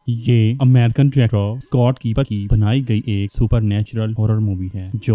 ये American director Scott keeper की बनाई गई एक सुपरनैचुरल हॉरर मूवी है जो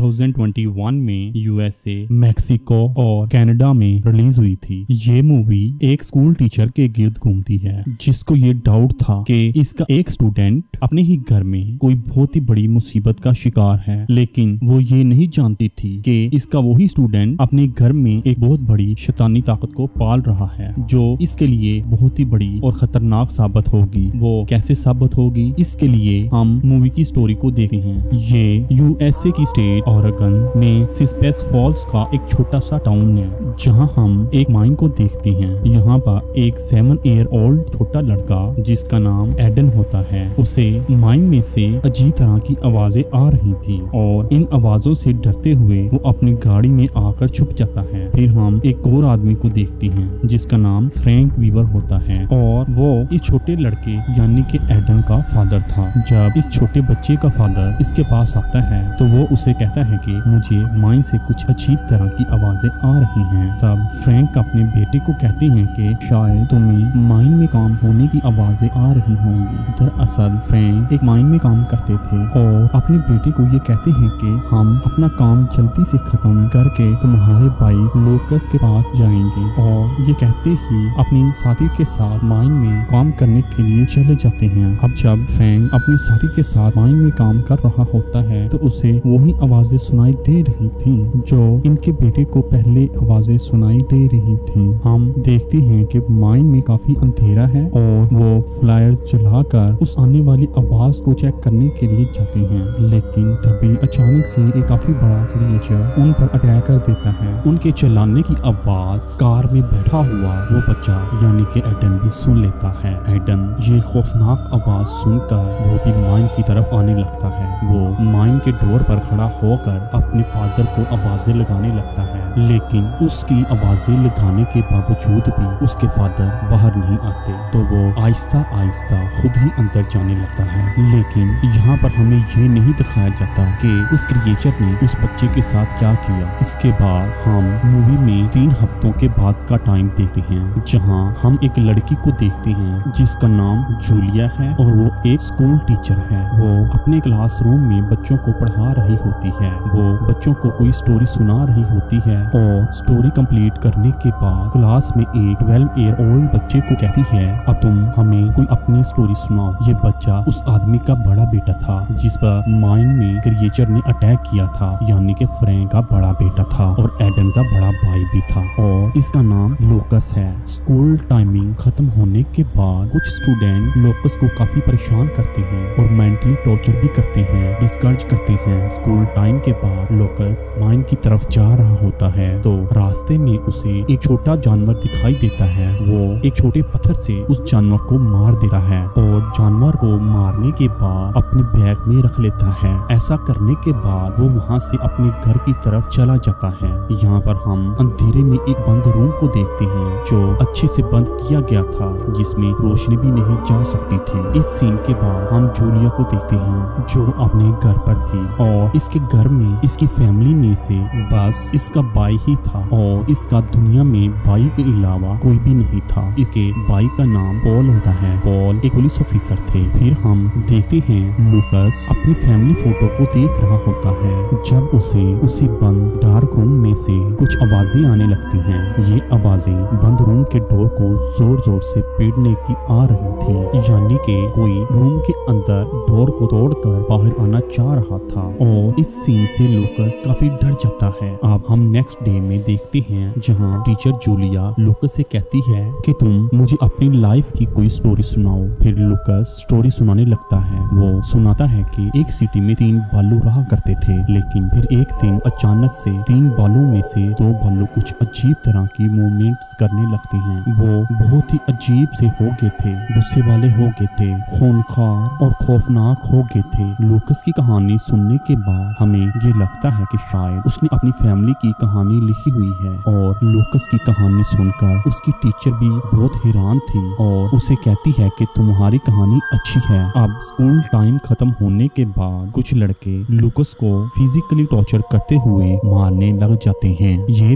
2021 में यूएसए, मैक्सिको और कनाडा में रिलीज हुई थी। ये मूवी एक स्कूल टीचर के गिर्द घूमती है जिसको ये डाउट था कि इसका एक स्टूडेंट अपने ही घर में कोई बहुत ही बड़ी मुसीबत का शिकार है, लेकिन वो ये नहीं जानती थी कि इसका वही स्टूडेंट अपने घर में एक बहुत बड़ी शैतानी ताकत को पाल रहा है जो इसके लिए बहुत ही बड़ी और खतरनाक साबित होगी। वो कैसे साबित होगी, इसके लिए हम मूवी की स्टोरी को देखते हैं। ये यूएसए की स्टेट ओरेगन में सिस्पेस फॉल्स का एक छोटा सा टाउन है जहां हम एक माइन को देखते हैं। यहाँ पर एक 7 ईयर ओल्ड छोटा लड़का जिसका नाम एडन होता है, उसे माइन में से अजीब तरह की आवाजें आ रही थी और इन आवाजों से डरते हुए वो अपनी गाड़ी में आकर छुप जाता है। फिर हम एक और आदमी को देखते हैं जिसका नाम फ्रैंक वीवर होता है और वो इस छोटे लड़के यानी कि एडन का फादर था। जब इस छोटे बच्चे का फादर इसके पास आता है तो वो उसे कहता है कि मुझे माइन से कुछ अजीब तरह की आवाजें आ रही हैं। तब फ्रैंक अपने बेटे को कहते हैं कि शायद तुम्हें माइन में काम होने की आवाजें आ रही होंगी। दरअसल फ्रैंक एक माइन में काम करते थे और अपने बेटे को ये कहते हैं कि हम अपना काम जल्दी से खत्म करके तुम्हारे भाई लोकस के पास जाएंगे, और ये कहते ही अपने साथी के साथ माइन में काम करने के लिए चले जाते हैं। अब जब फ्रैंक अपने साथी के साथ माइन में काम कर रहा होता है तो उसे वही आवाजें सुनाई दे रही थी जो इनके बेटे को पहले आवाजें सुनाई दे रही थी। हम देखते हैं कि माइन में काफी अंधेरा है और वो फ्लायर्स जलाकर उस आने वाली आवाज को चेक करने के लिए जाते हैं, लेकिन तभी अचानक से एक काफी बड़ा क्रिएचर उन पर अटैक कर देता है। उनके चिल्लाने की आवाज कार में बैठा हुआ वो बच्चा यानी कि एडन भी सुन लेता है। एडन ये खौफनाक आवाज सुनकर वो भी माइन की तरफ आने लगता है। वो माइन के डोर पर खड़ा होकर अपने फादर को आवाजें लगाने लगता है, लेकिन उसकी आवाजें लगाने के बावजूद भी उसके फादर बाहर नहीं आते तो वो आहिस्ता आहिस्ता खुद ही अंदर जाने लगता है। लेकिन यहाँ पर हमें ये नहीं दिखाया जाता कि उस क्रिएचर ने उस बच्चे के साथ क्या किया। इसके बाद हम मूवी में 3 हफ्तों के बाद का टाइम देखते हैं जहाँ हम एक लड़की को देखते हैं जिसका नाम जूलिया है और वो एक स्कूल टीचर है। वो अपने क्लासरूम में बच्चों को पढ़ा रही होती है। वो बच्चों को कोई स्टोरी सुना रही होती है और स्टोरी कंप्लीट करने के बाद क्लास में एक 12 ईयर ओल्ड बच्चे को कहती है अब तुम हमें कोई अपनी स्टोरी सुनाओ। ये बच्चा उस आदमी का बड़ा बेटा था जिस पर माइन में क्रिएचर ने अटैक किया था, यानी कि फ्रैंक का बड़ा बेटा था और एडन का बड़ा भाई भी था और इसका नाम लोकस है। स्कूल टाइमिंग खत्म होने के बाद कुछ स्टूडेंट लोकस को काफी परेशान करते हैं और मेंटली टॉर्चर भी करते हैं, डिस्करेज करते हैं। स्कूल टाइम के बाद लोकस माइन की तरफ जा रहा होता है तो रास्ते में उसे एक छोटा जानवर दिखाई देता है। वो एक छोटे पत्थर से उस जानवर को मार देता है और जानवर को मारने के बाद अपने बैग में रख लेता है। ऐसा करने के बाद वो वहाँ से अपने घर की तरफ चला जाता है। यहाँ पर हम अंधेरे में एक बंद रूम को देखते हैं जो अच्छे से बंद किया गया था जिसमें रोशनी भी नहीं जा सकती थी। इस सीन के बाद हम जूलिया को देखते हैं जो अपने घर पर थी और इसके घर में इसकी फैमिली में से बस इसका भाई ही था और इसका दुनिया में भाई के अलावा कोई भी नहीं था। इसके भाई का नाम पॉल होता है। पॉल एक पुलिस ऑफिसर थे। फिर हम देखते हैं लूकस अपनी फैमिली फोटो को देख रहा होता है जब उसे उसी बंद डार्क रूम में से कुछ आवाजें आने लगती हैं। ये आवाजें बंद रूम के डोर को जोर जोर से पीटने की आ रही थी, यानी कि कोई रूम के अंदर डोर को तोड़कर बाहर आना चाह रहा था और इस सीन से लूकस काफी डर जाता है। अब हम नेक्स्ट डे में देखते हैं जहाँ टीचर जूलिया लूकस से कहती है कि तुम मुझे अपनी लाइफ की कोई स्टोरी सुनाओ। फिर लूकस स्टोरी सुनाने लगता है। वो सुनाता है कि एक सिटी में 3 भालू रहा करते थे, लेकिन फिर एक दिन अचानक से 3 भालू में से 2 भालू कुछ अजीब तरह की मूवमेंट्स करने लगते हैं। वो बहुत ही अजीब से हो गए थे, गुस्से वाले हो गए थे, खूंखार और खौफनाक हो गए थे। लूकस की कहानी सुनने के बाद हमें ये लगता है कि शायद उसने अपनी फैमिली की कहानी लिखी हुई है और लूकस की कहानी सुनकर उसकी टीचर भी बहुत हैरान थी और उसे कहती है कि तुम्हारी कहानी अच्छी है। अब स्कूल टाइम खत्म होने के बाद कुछ लड़के लूकस को फिजिकली टॉर्चर करते हुए मारने लग जाते हैं। ये देखकर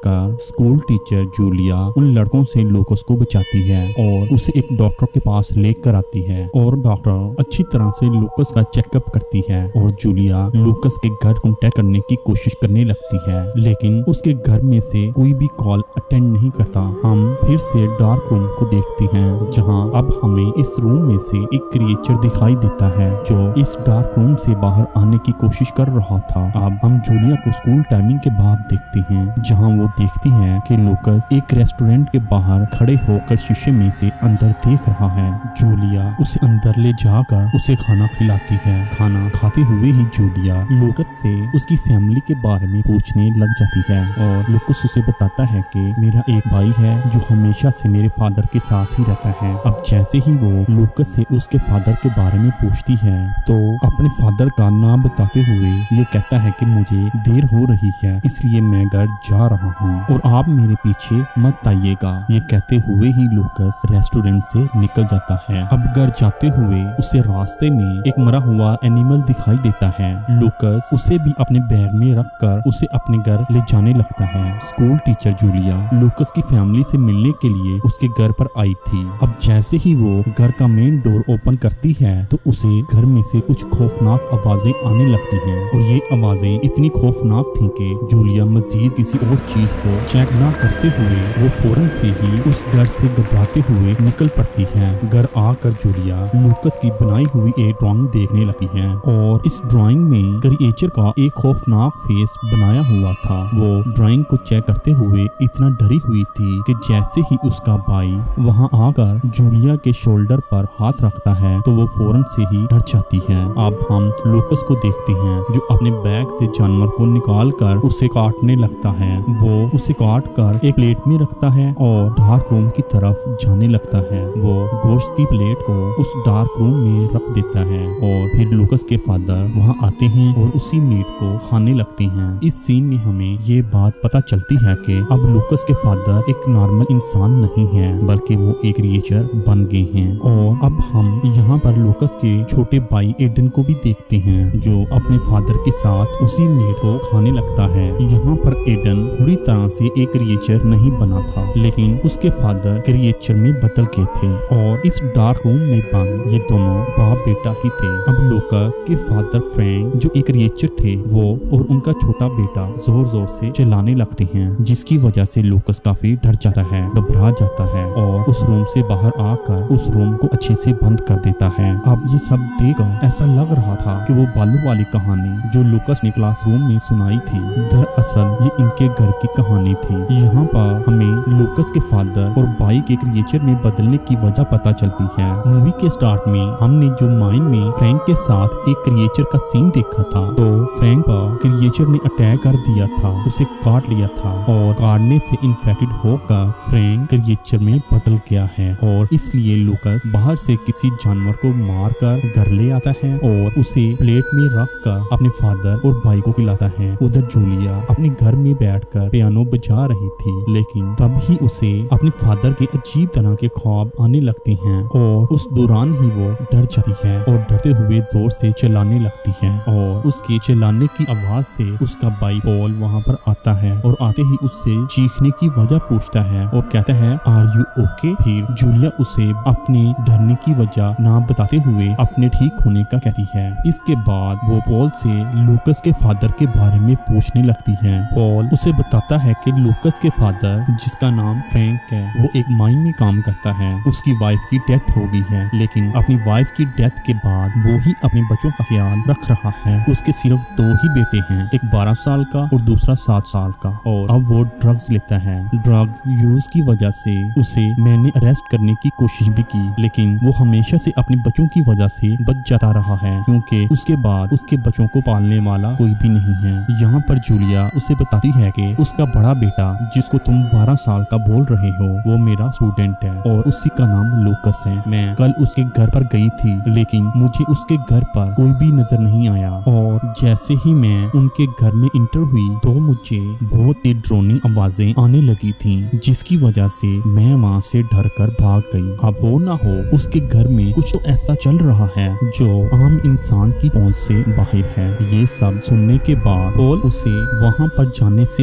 कर स्कूल टीचर जूलिया उन लड़कों से लूकस को बचाती है और उसे एक डॉक्टर के पास लेकर आती है और डॉक्टर अच्छी तरह से लूकस का चेकअप करती है और जूलिया लूकस के घर कांटेक्ट करने की कोशिश करने लगती है, लेकिन उसके घर में से कोई भी कॉल अटेंड नहीं करता। हम फिर से डार्क रूम को देखते हैं जहां अब हमें इस रूम में से एक क्रिएचर दिखाई देता है जो इस डार्क रूम से बाहर आने की कोशिश कर रहा था। अब हम जूलिया को स्कूल टाइमिंग के बाद देखते हैं जहां वो देखती है कि लूकस एक रेस्टोरेंट के बाहर खड़े होकर शीशे में से अंदर देख रहा है। जूलिया उसे अंदर ले जाकर उसे खाना खिलाती है। खाना खाते हुए ही जूलिया लूकस से उसकी फैमिली के बारे में पूछने लग जाती है और लूकस उसे बताता है कि मेरा एक भाई है जो हमेशा से मेरे फादर के साथ ही रहता है। अब जैसे ही वो लूकस से उसके फादर के बारे में पूछती है तो अपने फादर का नाम बताते हुए ये कहता है कि मुझे देर हो रही है इसलिए मैं घर जा रहा हूँ और आप मेरे पीछे मत आइएगा। ये कहते हुए ही लूकस रेस्टोरेंट से निकल जाता है। अब घर जाते हुए उसे रास्ते में एक मरा हुआ एनिमल दिखाई देता है। लूकस उसे भी अपने बैग में रखकर उसे अपने घर ले जाने लगता है। स्कूल टीचर जूलिया लूकस की फैमिली से मिलने के लिए उसके घर पर आई थी। अब जैसे ही वो घर का मेन डोर ओपन करती है तो उसे घर में से कुछ खौफनाक आवाजें आने लगती हैं और ये आवाजें इतनी खौफनाक थीं कि जूलिया मजीद किसी और चीज को चेक ना करते हुए वो फौरन से ही उस घर से घबराते हुए निकल पड़ती है। घर आकर जूलिया लूकस की बनाई हुई एक ड्राइंग देखने लगती है और इस ड्राइंग में क्रिएचर का एक खौफनाक फेस बनाया हुआ था। वो ड्राइंग को चेक करते हुए इतना डरी हुई थी कि जैसे ही उसका भाई वहां आकर जूलिया के शोल्डर पर हाथ रखता है तो वो फौरन से ही डर जाती है। अब हम लूकस को देखते हैं जो अपने बैग से जानवर को निकाल कर उसे काटने लगता है। वो उसे काट कर एक प्लेट में रखता है और डार्क रूम की तरफ जाने लगता है। वो गोश्त की प्लेट को उस डार्क रूम में रख देता है और फिर लूकस के फादर वहां आते हैं और उसी मीट को खाने लगते हैं। इस सीन में हमें ये बात पता चलती है कि अब लूकस के फादर एक नॉर्मल इंसान नहीं है बल्कि वो एक क्रिएचर बन गए हैं। और अब हम यहाँ पर लूकस के छोटे भाई एडन को भी देखते हैं जो अपने फादर के साथ उसी मीट को खाने लगता है। यहाँ पर एडन पूरी तरह से एक क्रिएचर नहीं बना था लेकिन उसके फादर क्रिएचर में बदल गए थे और इस डार्क रूम में बंद ये दोनों बाप बेटा ही थे। अब लूकस के फादर फ्रैंक जो एक क्रिएचर थे वो और उनका छोटा बेटा जोर जोर से चिल्लाने लगते हैं जिसकी वजह से लूकस काफी डर जाता है, घबरा जाता है और उस रूम से बाहर आकर उस रूम को अच्छे से बंद कर देता है। अब ये सब देखकर ऐसा लग रहा था कि वो बालू वाली कहानी जो लूकस ने क्लासरूम में सुनाई थी दरअसल ये इनके घर की कहानी थी। यहाँ पर हमें लूकस के फादर और भाई के क्रिएचर में बदलने की वजह पता चलती है। मूवी के स्टार्ट में हमने जो माइन में फ्रैंक के साथ एक क्रिएचर का सीन देखा था तो फ्रैंक पर क्रिएचर ने अटैक कर दिया था, उसे काट लिया था और काटने से इन्फेक्टेड होकर फ्रैंक क्रिएचर में बदल गया है और इसलिए लूकस बाहर से किसी जानवर को मारकर घर ले आता है और उसे प्लेट में रखकर अपने फादर और भाई को खिलाता है। उधर जूलिया अपने घर में बैठकर पियानो बजा रही थी लेकिन तभी उसे अपने फादर के अजीब तरह के ख्वाब आने लगते हैं और उस दौरान ही वो डर जाती है और डरते हुए जोर से चिल्लाने लगती है और उसके चिल्लाने की आवाज से उसका भाई पॉल वहां पर आता है और आते ही उससे चीखने की वजह पूछता है और कहता है आर यू ओके। फिर जूलिया उसे अपने डरने की वजह ना बताते हुए अपने ठीक होने का कहती है। इसके बाद वो पॉल से लूकस के फादर के बारे में पूछने लगती है। पॉल उसे बताता है कि लूकस के फादर जिसका नाम फ्रैंक है वो एक माइन में काम करता है, उसकी वाइफ की डेथ हो गई है लेकिन अपनी वाइफ की डेथ के बाद वो ही अपने बच्चों का ख्याल रख रहा है। उसके सिर्फ 2 ही बेटे हैं, एक 12 साल का और दूसरा 7 साल का और अब वो ड्रग्स लेता है। ड्रग यूज की वजह से उसे मैंने अरेस्ट करने की कोशिश भी की लेकिन वो हमेशा से अपने बच्चों की वजह से बच जाता रहा है क्योंकि उसके बाद उसके बच्चों को पालने वाला कोई भी नहीं है। यहाँ पर जूलिया उसे बताती है कि उसका बड़ा बेटा जिसको तुम 12 साल का बोल रहे हो वो मेरा स्टूडेंट है और उसी का नाम लूकस है। मैं कल उसके घर पर गई थी लेकिन मुझे उसके घर पर कोई भी नजर नहीं आया और जैसे ही मैं उनके घर में इंटर हुई तो मुझे बहुत ही डरावनी आवाजें आने लगी थी जिसकी वजह से मैं वहाँ से डर कर भाग गई। अब हो ना हो उसके घर में कुछ तो ऐसा चल रहा है जो आम इंसान की पहुंच से बाहर है। ये सब सुनने के बाद पॉल उसे वहाँ पर जाने से मना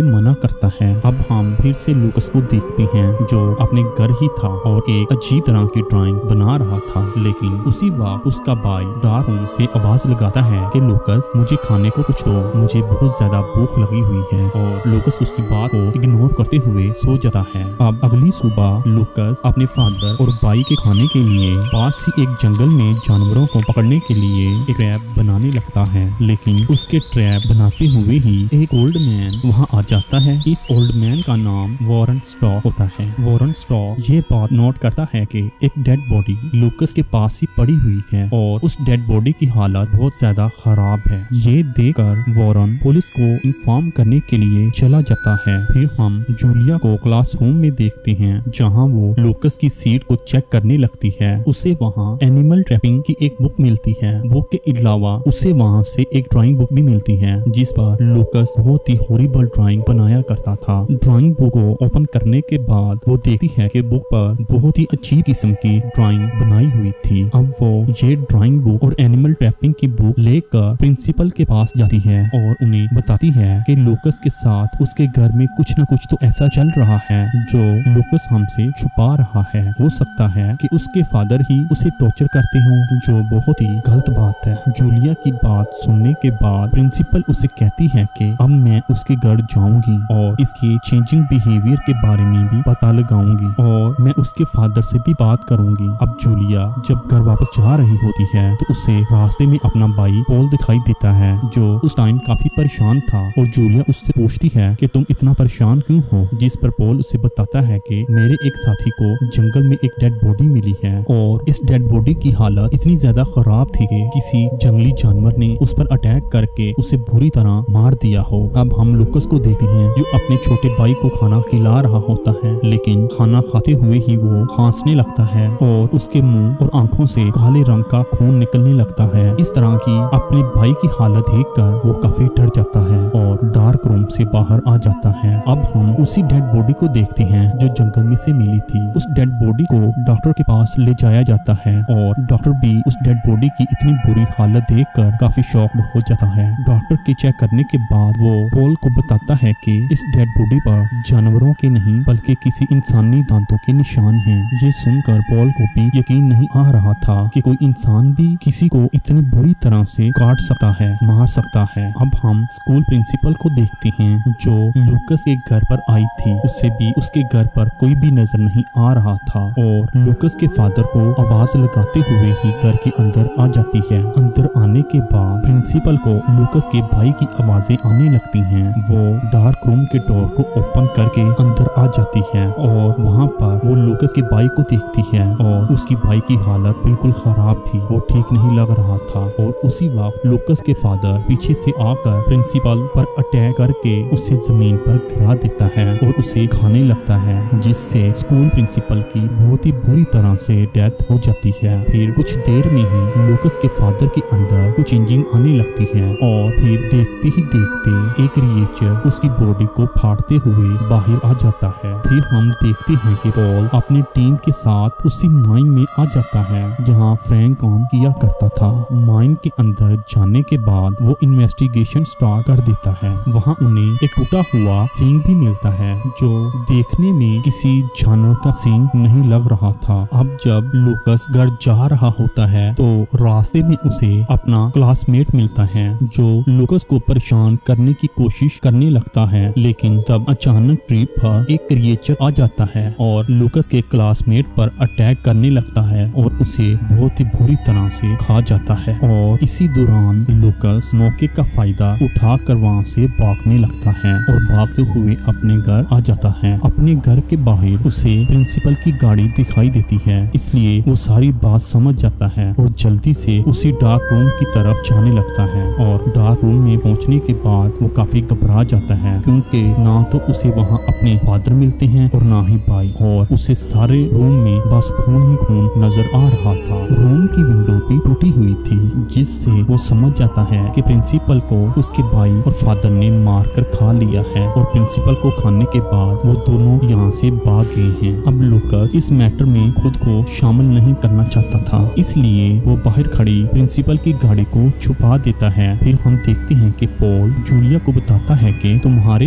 करता है। अब हम फिर से लूकस को देखते हैं जो अपने घर ही था और एक अजीब तरह की ड्राइंग बना रहा था, लेकिन उसी वक्त उसका भाई डार्क रूम से आवाज लगाता है कि लूकस मुझे खाने को कुछ दो, मुझे बहुत ज्यादा भूख लगी हुई है, और लूकस उसकी बात को इग्नोर करते हुए सो जाता है। अब अगली सुबह लूकस अपने फादर और भाई के खाने के लिए पास ही एक जंगल में जानवरों को पकड़ने के लिए एक ट्रैप बनाने लगता है, लेकिन उसके ट्रैप बनाते हुए ही एक ओल्ड मैन वहाँ आ जाता है। इस ओल्ड मैन का नाम वॉरेन स्टॉक होता है। वॉरेन स्टॉक ये बात नोट करता है कि एक डेड बॉडी लूकस के पास ही पड़ी हुई है और उस डेड बॉडी की हालत बहुत ज्यादा खराब है। ये देखकर वॉरेन पुलिस को इन्फॉर्म करने के लिए चला जाता है। फिर हम जूलिया को क्लासरूम में देखते हैं जहाँ वो लूकस की सीट को चेक करने लगती है। उसे वहाँ एनिमल ट्रैपिंग की एक बुक मिलती है। बुक के अलावा उसे वहाँ से एक ड्राइंग बुक भी मिलती है जिस पर लूकस बहुत ही हॉरिबल ड्राइंग बनाया करता था। ड्राइंग बुक को ओपन करने के बाद वो देखती है कि बुक पर बहुत ही अच्छी किस्म की ड्राइंग बनाई हुई थी। अब वो ये ड्राइंग बुक और एनिमल ट्रैपिंग की बुक लेकर प्रिंसिपल के पास जाती है और उन्हें बताती है कि लूकस के साथ उसके घर में कुछ न कुछ तो ऐसा चल रहा है जो लूकस हमसे छुपा रहा है। हो सकता है कि उसके फादर ही उसे टॉर्चर करते हों, जो बहुत ही गलत बात है। जूलिया की बात सुनने के बाद प्रिंसिपल उसे कहती है कि अब मैं उसके घर जाऊंगी और इसके चेंजिंग बिहेवियर के बारे में भी पता लगाऊंगी और मैं उसके फादर से भी बात करूंगी। अब जूलिया जब घर वापस जा रही होती है तो उसे रास्ते में अपना भाई पॉल दिखाई देता है जो उस टाइम काफी परेशान था और जूलिया उससे पूछती है कि तुम इतना परेशान क्यों हो, जिस पर पॉल उसे बताता है कि मेरे एक साथी को जंगल में एक डेड बॉडी मिली है और इस डेड बॉडी की हालत इतनी ज्यादा खराब थी कि किसी जंगली जानवर ने उस पर अटैक करके उसे बुरी तरह मार दिया हो। अब हम लूकस को देखते हैं जो अपने छोटे भाई को खाना खिला रहा होता है, लेकिन खाना खाते हुए ही वो खांसने लगता है और उसके मुंह और आंखों से काले रंग का खून निकलने लगता है। इस तरह की अपने भाई की हालत देखकर वो काफी डर जाता है और डार्क रूम से बाहर आ जाता है। अब हम उसी डेड बॉडी को देखते हैं जो जंगल में से मिली थी। उस डेड बॉडी को डॉक्टर के पास ले जाया जाता है और डॉक्टर भी उस डेड बॉडी की इतनी बुरी हालत देखकर काफी शॉक्ड हो जाता है। डॉक्टर के चेक करने के बाद वो पॉल को बताता है कि इस डेड बॉडी पर जानवरों के नहीं बल्कि किसी इंसानी दांतों के निशान हैं। ये सुनकर पॉल को भी यकीन नहीं आ रहा था कि कोई इंसान भी किसी को इतनी बुरी तरह से काट सकता है, मार सकता है। अब हम स्कूल प्रिंसिपल को देखते हैं जो लूकस के घर पर आई थी। उससे भी उसके घर पर कोई भी नजर नहीं आ रहा था और लूकस के फादर को आवाज लगाते हुए ही घर के अंदर आ जाती है। अंदर आने के बाद प्रिंसिपल को लूकस के भाई की आवाजें आने लगती हैं। वो डार्क रूम के डोर को ओपन करके अंदर आ जाती है और वहाँ पर वो लूकस के भाई को देखती है और उसकी भाई की हालत बिल्कुल खराब थी, वो ठीक नहीं लग रहा था। और उसी वक्त लूकस के फादर पीछे से आकर प्रिंसिपल पर अटैक करके उसे जमीन पर गिरा देता है और उसे खाने लगता है, जिससे स्कूल प्रिंसिपल की बहुत ही बुरी तरह से डेथ हो जाती है। फिर कुछ देर में ही लूकस के फादर के अंदर कुछ चेंजिंग आने लगती है और फिर देखते ही देखते एक क्रिएचर उसकी बॉडी को फाड़ते हुए बाहर आ जाता है। फिर हम देखते हैं कि पॉल अपनी टीम के साथ उसी माइन में आ जाता है जहां फ्रैंक काम किया करता था। माइन के अंदर जाने के बाद वो इन्वेस्टिगेशन स्टार्ट कर देता है। वहां उन्हें एक टूटा हुआ सींग भी मिलता है जो देखने में किसी जानवर का सींग नहीं लग रहा था। अब जब लूकस घर जा रहा होता है तो रास्ते में उसे अपना क्लासमेट मिलता है जो लूकस को परेशान करने की कोशिश करने लगता है, लेकिन तब अचानक ट्री पर एक क्रिएचर आ जाता है और लूकस के क्लासमेट पर अटैक करने लगता है और उसे बहुत ही बुरी तरह से खा जाता है। और इसी दौरान लूकस मौके का फायदा उठाकर वहां से भागने लगता है और भागते हुए अपने घर आ जाता है। अपने घर के बाहर उसे प्रिंसिपल की गाड़ी दिखाई देती है, इसलिए वो सारी बात समझ जाता है और जल्दी से उसी डार्क रूम की तरफ जाने लगता है। और डार्क रूम में पहुंचने के बाद वो काफी घबरा जाता है क्योंकि ना तो उसे वहां अपने फादर मिलते हैं और ना ही भाई, और उसे सारे रूम में बस खून ही खून नजर आ रहा था। रूम की विंडो भी टूटी हुई थी जिससे वो समझ जाता है कि प्रिंसिपल को उसके भाई और फादर ने मार कर खा लिया है और प्रिंसिपल को खाने के बाद वो दोनों यहाँ से भाग गए हैं। अब लूकस इस मैटर में खुद को शामिल नहीं करना चाहता था, इसलिए वो बाहर खड़ी प्रिंसिपल की गाड़ी को छुपा देता है। फिर हम देखते हैं कि पॉल जूलिया को बताता है कि तुम्हारे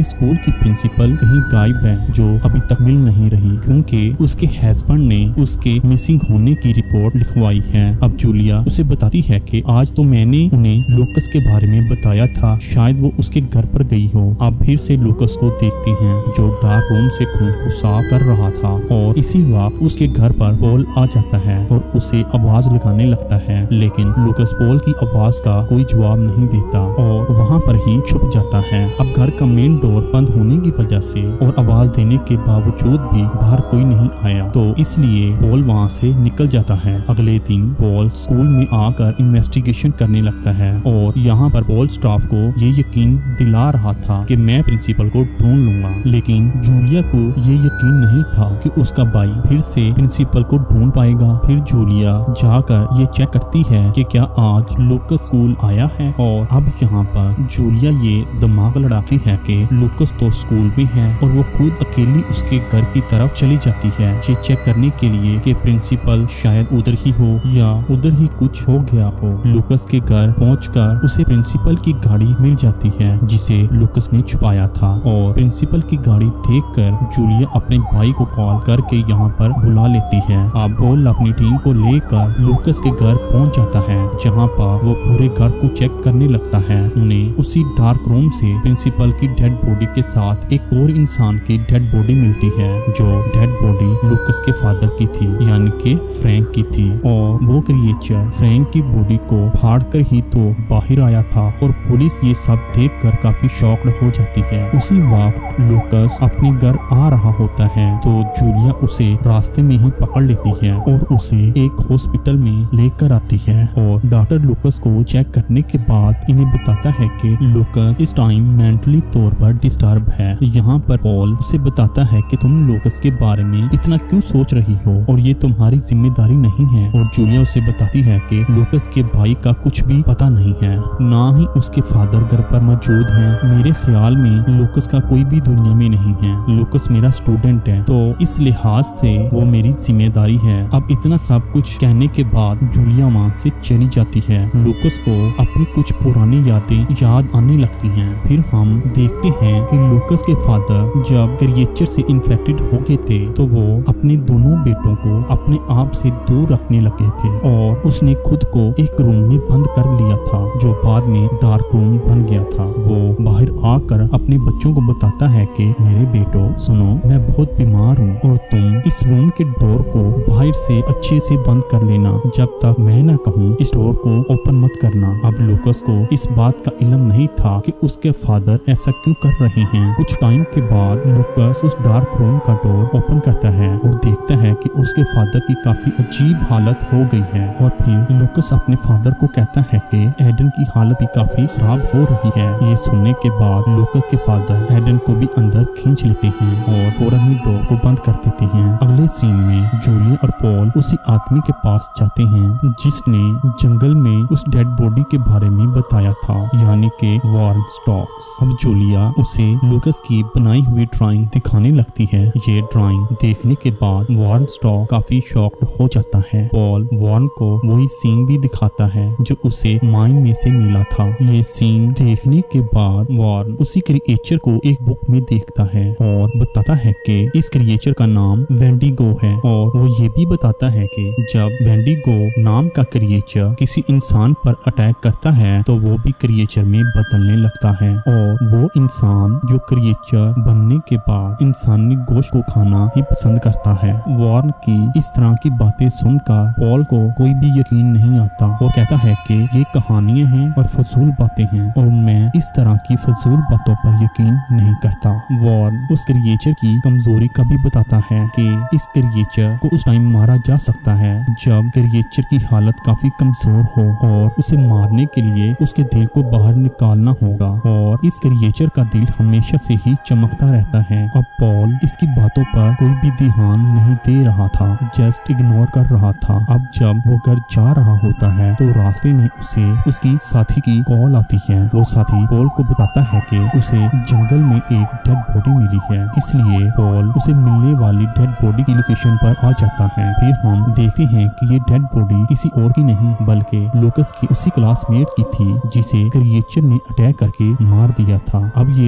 स्कूल की प्रिंसिपल कहीं गायब है, जो अभी तक मिल नहीं रही क्योंकि उसके हस्बैंड ने उसके मिसिंग होने की रिपोर्ट लिखवाई है। अब जूलिया उसे बताती है कि आज तो मैंने उन्हें लूकस के बारे में बताया था, शायद वो उसके घर पर गई हो। अब फिर से लूकस को देखते हैं जो डार्क रूम से खून को साफ कर रहा था और इसी वक्त उसके घर पर पॉल आ जाता है और उसे आवाज लगाने लगता है, लेकिन लूकस पॉल की आवाज का कोई जवाब नहीं देता और वहाँ पर ही छुप जाता है। अब घर का मेन डोर बंद होने की वजह से और आवाज देने के बावजूद भी बाहर कोई नहीं आया, तो इसलिए पॉल वहाँ से निकल जाता है। अगले दिन पॉल स्कूल में आकर इन्वेस्टिगेशन करने लगता है और यहाँ पर पॉल स्टाफ को ये यकीन दिला रहा था कि मैं प्रिंसिपल को ढूंढ लूंगा, लेकिन जूलिया को ये यकीन नहीं था कि उसका भाई फिर से प्रिंसिपल को ढूंढ पाएगा। फिर जूलिया जाकर ये चेक करती है कि क्या आज लूकस स्कूल आया है और अब यहाँ पर जूलिया ये दिमाग लड़ाती है कि लूकस तो स्कूल में है और वो खुद अकेली उसके घर की तरफ चली जाती है ये चेक करने के लिए कि प्रिंसिपल शायद उधर ही हो या उधर ही कुछ हो गया हो। लूकस के घर पहुंचकर उसे प्रिंसिपल की गाड़ी मिल जाती है जिसे लूकस ने छुपाया था और प्रिंसिपल की गाड़ी देखकर जूलिया अपने भाई को कॉल करके यहाँ पर बुला लेती है। अब पॉल अपनी टीम को लेकर लूकस के घर पहुंच जाता है जहाँ पर वो पूरे घर को चेक करने लगता है। उन्हें उसी डार्क रूम से प्रिंसिपल की डेड बॉडी के साथ एक और इंसान की डेड बॉडी मिलती है जो डेड बॉडी लूकस के फादर की थी, यानी कि फ्रैंक की थी और वो क्रिएचर फ्रैंक की बॉडी को फाड़ कर ही तो बाहर आया था और पुलिस ये सब देखकर काफी शॉक्ड हो जाती है। उसी वक्त लूकस अपने घर आ रहा होता है तो जूलिया उसे रास्ते में ही पकड़ लेती है और उसे एक हॉस्पिटल में लेकर आती है और डॉक्टर लूकस को चेक करने के बाद इन्हें बताता है कि लूकस इस टाइम मेंटली तौर पर डिस्टर्ब है। यहाँ पर पॉल उसे बताता है कि तुम लूकस के बारे में इतना क्यों सोच रही हो और ये तुम्हारी जिम्मेदारी नहीं है और जूलिया उसे बताती है कि लूकस के भाई का कुछ भी पता नहीं है, ना ही उसके फादर घर पर मौजूद हैं। मेरे ख्याल में लूकस का कोई भी दुनिया में नहीं है। लूकस मेरा स्टूडेंट है तो इस लिहाज से वो मेरी जिम्मेदारी है। अब इतना सब कुछ कहने के बाद जूलिया वहाँ से चली जाती है। लूकस को अपनी कुछ पुरानी यादें याद आने लगती हैं। फिर हम देखते हैं कि लूकस के फादर जब क्रिएचर से इन्फेक्टेड हो गए थे तो वो अपने दोनों बेटों को अपने आप से दूर रखने लगे थे और उसने खुद को एक रूम में बंद कर लिया था जो बाद में डार्क रूम बन गया था। वो बाहर आकर अपने बच्चों को बताता है कि मेरे बेटो सुनो, मैं बहुत बीमार हूँ और तुम इस रूम के डोर को बाहर से अच्छे से बंद कर लेना, जब तक मैं ना कहूँ इस डोर को ओपन मत करना। अब लूकस को इस बात का इल्म नहीं था कि उसके फादर ऐसा क्यों कर रहे हैं। कुछ टाइम के बाद लूकस उस डार्क रूम का डोर ओपन करता है और देखता है कि उसके फादर की काफी अजीब हालत हो गई है और फिर लूकस अपने फादर को कहता है कि एडन की हालत भी काफी खराब हो रही है। ये सुनने के बाद लूकस के फादर एडन को भी अंदर खींच लेते हैं और फौरन ही डोर को बंद कर देते हैं। अगले सीन में जूलिया और पॉल उसी आदमी के पास जाते हैं जिसने जंगल में उस डेड बॉडी के बारे में बताया था, यानी कि वार्न स्टॉक्स। अब जूलिया उसे लूकस की बनाई हुई ड्राइंग दिखाने लगती है। ये ड्राइंग देखने के बाद वार्न स्टॉक काफी शॉक्ड हो जाता है। पॉल वार्न को वही सीन भी दिखाता है जो उसे माइन में से मिला था। ये सीन देखने के बाद वार्न उसी क्रिएचर को एक बुक में देखता है और बताता है कि इस क्रिएचर का नाम वेंडिगो है और वो ये भी बताता है कि जब वेंडिगो नाम का क्रिएचर किसी इंसान पर अटैक करता है तो वो भी क्रिएचर में बदलने लगता है और वो इंसान जो क्रिएचर बनने के बाद इंसानी गोश्त को खाना ही पसंद करता है। वार्न की इस तरह की बातें सुनकर पॉल को कोई भी यकीन नहीं आता। वो कहता है कि ये कहानियां हैं और फजूल बातें हैं और मैं इस तरह की फजूल बातों पर यकीन नहीं करता। वार्न उस क्रिएचर की कमजोरी का भी बताता है कि इस क्रिएचर को उस टाइम मारा जा सकता है जब क्रिएचर की हालत काफी कमजोर हो और उसे मारने के लिए उसके दिल को बाहर निकालना होगा और इस क्रिएचर का दिल हमेशा से ही चमकता रहता है। अब पॉल इसकी बातों पर कोई भी ध्यान नहीं दे रहा था, जस्ट इग्नोर कर रहा था। अब जब वो घर जा रहा होता है तो रास्ते में उसे उसकी साथी की कॉल आती है। वो साथी पॉल को बताता है कि उसे जंगल में एक डेड बॉडी मिली है, इसलिए पॉल उसे मिलने वाली डेड बॉडी की लोकेशन पर आ जाता है। फिर हम देखते हैं कि ये डेड बॉडी किसी और की नहीं बल्कि लूकस की उसी क्लासमेट की थी जिसे क्रिएचर ने अटैक करके मार दिया था। अब ये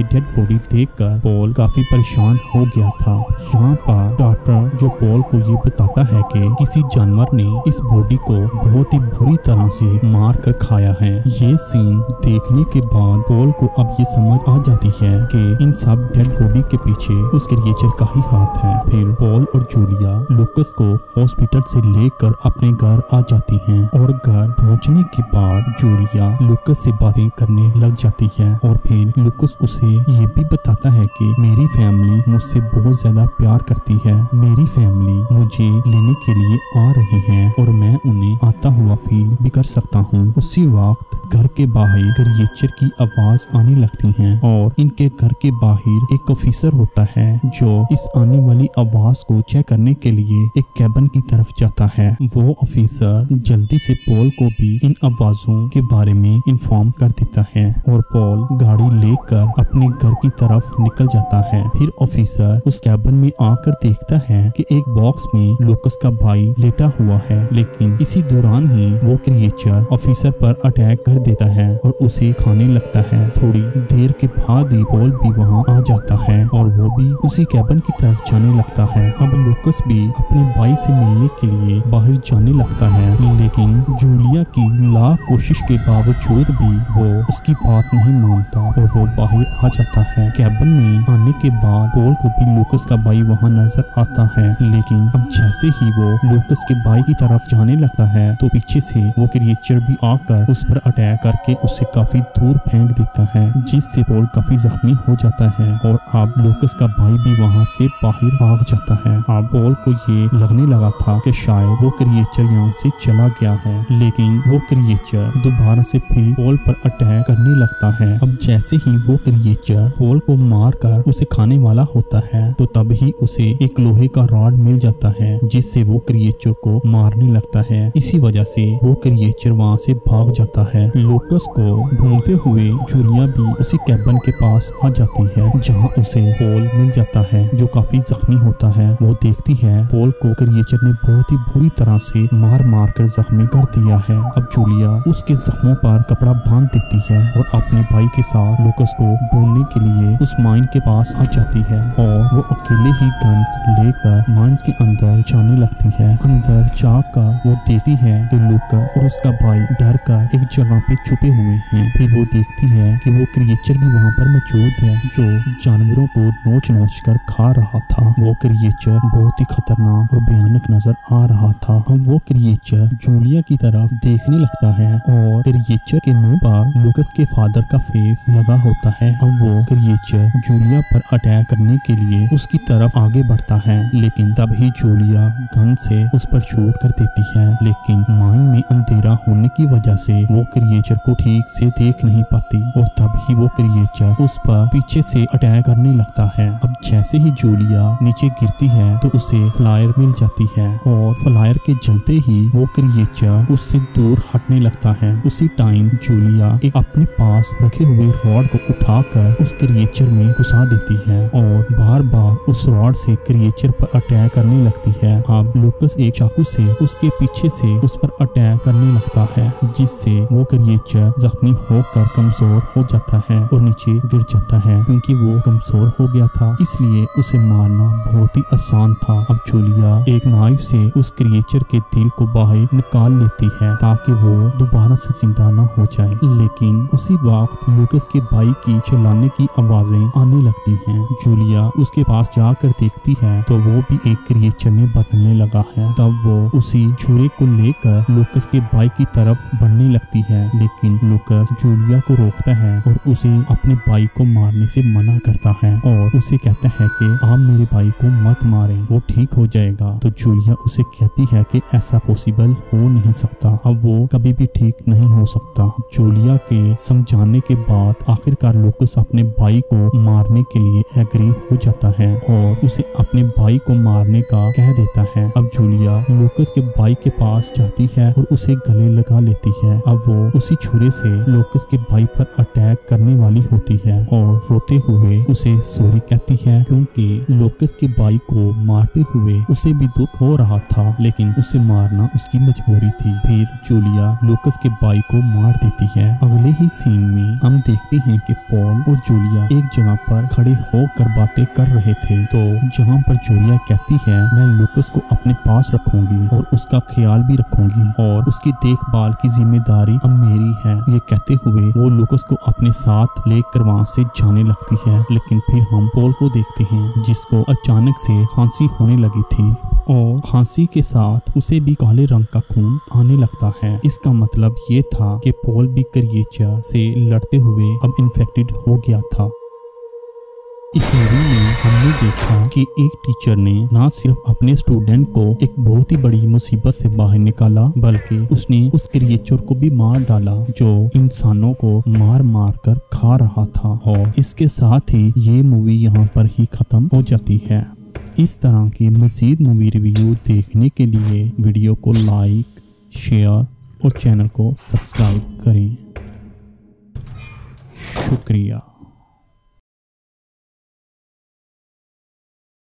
डेड बॉडी देखकर पॉल काफी परेशान हो गया था। यहाँ पर डॉक्टर जो पॉल को ये बताता है कि किसी जानवर ने इस बॉडी को बहुत ही बुरी तरह से मार कर खाया है। ये सीन देखने के बाद पॉल को अब ये समझ आ जाती है कि इन सब डेड बॉडी के पीछे उस क्रिएचर का ही हाथ है। फिर पॉल और जूलिया लूकस को हॉस्पिटल से लेकर अपने घर आ जाती हैं और घर पहुंचने के बाद जूलिया लूकस से बातें करने लग जाती है और फिर लूकस उसे ये भी बताता है कि मेरी फैमिली मुझसे बहुत ज्यादा प्यार करती है, मेरी फैमिली मुझे लेने के लिए आ रही है और मैं उन्हें आता हुआ फील भी कर सकता हूँ। उसी वक्त घर के बाहर क्रिएचर की आवाज आने लगती है और इनके घर के बाहर एक ऑफिसर होता है जो इस आने वाली आवाज को चेक करने के लिए एक कैबिन की तरफ जाता है। वो ऑफिसर जल्दी से पॉल को भी इन आवाजों के बारे में इन्फॉर्म कर देता है और पॉल गाड़ी लेकर अपने घर की तरफ निकल जाता है। फिर ऑफिसर उस कैबिन में आकर देखता है कि एक बॉक्स में लूकस का भाई लेटा हुआ है, लेकिन इसी दौरान ही वो क्रिएचर ऑफिसर पर अटैक कर देता है और उसे खाने लगता है। थोड़ी देर के बाद ही पॉल भी वहाँ आ जाता है और वो भी उसी कैबिन की तरफ जाने लगता है। अब लूकस भी अपने भाई से मिलने के लिए बाहर जाने लगता है, लेकिन जूलिया की लाख कोशिश के बावजूद भी वो उसकी बात नहीं मानता और वो बाहर आ जाता है। कैबिन में आने के बाद पॉल को भी लूकस का भाई वहाँ नजर आता है, लेकिन अब जैसे ही वो लूकस के भाई की तरफ जाने लगता है तो पीछे से वो क्रिएचर भी आकर उस पर अटैक करके उसे काफी दूर फेंक देता है, जिससे पॉल काफी जख्मी हो जाता है और अब लूकस का भाई भी वहाँ से बाहर भाग जाता है। अब पॉल को ये लगने लगा था कि शायद वो क्रिएचर यहाँ से चला गया है, लेकिन वो क्रिएचर दोबारा से फिर पॉल पर अटैक करने लगता है। अब जैसे ही वो क्रिएचर पॉल को मारकर उसे खाने वाला होता है तो तब ही उसे एक लोहे का रॉड मिल जाता है, जिससे वो क्रिएचर को मारने लगता है। इसी वजह से वो क्रिएचर वहाँ से भाग जाता है। लूकस को ढूंढते हुए जूलिया भी उसी कैबिन के पास आ जाती है, जहाँ उसे पॉल मिल जाता है जो काफी जख्मी होता है। वो देखती है पॉल को क्रिएचर ने बहुत ही बुरी तरह से मार मार कर जख्मी कर दिया है। अब जूलिया उसके जख्मों पर कपड़ा बांध देती है और अपने भाई के साथ लूकस को ढूंढने के लिए उस माइन के पास आ जाती है और वो अकेले ही गन्स लेकर माइंस के अंदर जाने लगती है। अंदर जाकर वो देखती है कि लूकस और उसका भाई डर कर एक जगह पे छुपे हुए हैं। फिर वो देखती है कि वो क्रिएचर भी वहाँ पर मौजूद है जो जानवरों को नोच नोच कर खा रहा था। वो क्रिएचर बहुत ही खतरनाक और भयानक नजर आ रहा था। अब वो क्रिएचर जूलिया की तरफ देखने लगता है और क्रिएचर के मुंह पर लूकस के फादर का फेस लगा होता है। अब वो क्रिएचर जूलिया पर अटैक करने के लिए उसकी तरफ आगे बढ़ता है, लेकिन तभी जूलिया गन से उस पर शूट कर देती है, लेकिन माइन में अंधेरा होने की वजह से वो क्रिएचर को ठीक से देख नहीं पाती और तभी वो क्रिएचर उस पर पीछे से अटैक करने लगता है। अब जैसे ही जूलिया नीचे गिरती है तो उसे फ्लायर मिल जाती है और फ्लायर के जलते ही वो क्रिएचर उससे दूर हटने लगता है। उसी टाइम जूलिया एक अपने पास रखे हुए रॉड को उठाकर उस क्रिएचर में घुसा देती है और बार बार उस रॉड से क्रिएचर पर अटैक करने लगती है। अब लूकस एक चाकू से उसके पीछे से उस पर अटैक करने लगता है, जिससे वो क्रिएचर जख्मी होकर कमजोर हो जाता है और नीचे गिर जाता है। क्योंकि वो कमजोर हो गया था इसलिए उसे मारना बहुत ही आसान था। अब जूलिया एक नाइफ से उस क्रिएचर के दिल को बाहर निकाल लेती है ताकि वो दोबारा से जिंदा न हो जाए, लेकिन उसी वक्त लूकस के भाई की चिल्लाने की आवाजें आने लगती हैं। जूलिया उसके पास जाकर देखती है तो वो भी एक क्रिएचर में बदलने लगा है। तब वो उसी छुरे को लेकर लूकस के भाई की तरफ बढ़ने लगती है, लेकिन लूकस जूलिया को रोकता है और उसे अपने भाई को मारने से मना करता है और उसे कहता है कि आप मेरे भाई को मत मारें, वो ठीक हो जाएगा। तो जूलिया उसे कहती है कि ऐसा पॉसिबल हो नहीं सकता, अब वो कभी भी ठीक नहीं हो सकता। जूलिया के समझाने के बाद आखिरकार लूकस अपने भाई को मारने के लिए एग्री हो जाता है और उसे अपने भाई को मारने का कह देता है। अब जूलिया लूकस के भाई के पास जाती है और उसे गले लगा लेती है। अब वो उसी छुरे से लूकस के भाई पर अटैक करने वाली होती है और रोते हुए उसे सॉरी कहती है, क्योंकि लूकस के भाई को मारते हुए उसे भी दुख हो रहा था, लेकिन उसे मारना उसकी मजबूरी थी। फिर जूलिया लूकस के भाई को मार देती है। अगले ही सीन में हम देखते हैं कि पॉल और जूलिया एक जगह पर खड़े होकर बातें कर रहे थे। तो जहाँ पर जूलिया कहती है मैं लूकस को अपने पास रखूंगी और उसका ख्याल भी रखूंगी और उसकी देखभाल की जिम्मेदारी अब मेरी है। ये कहते हुए वो लूकस को अपने साथ लेकर वहाँ से जाने लगती है। लेकिन फिर हम पॉल को देखते हैं जिसको अचानक से खांसी होने लगी थी और खांसी के साथ उसे भी काले रंग का खून आने लगता है। इसका मतलब ये था कि पॉल भी क्रिएचर से लड़ते हुए अब इन्फेक्टेड हो गया था। इस मूवी में हमने देखा कि एक टीचर ने न सिर्फ अपने स्टूडेंट को एक बहुत ही बड़ी मुसीबत से बाहर निकाला बल्कि उसने उस क्रिएचर को भी मार डाला जो इंसानों को मार मार कर खा रहा था। और इसके साथ ही ये मूवी यहाँ पर ही खत्म हो जाती है। इस तरह की मज़ीद मूवी रिव्यू देखने के लिए वीडियो को लाइक, शेयर और चैनल को सब्सक्राइब करें। शुक्रिया।